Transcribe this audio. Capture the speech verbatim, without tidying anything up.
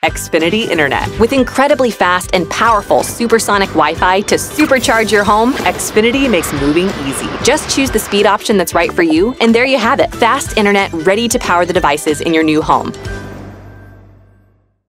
Xfinity Internet. With incredibly fast and powerful supersonic Wi-Fi to supercharge your home, Xfinity makes moving easy. Just choose the speed option that's right for you, and there you have it. Fast internet ready to power the devices in your new home.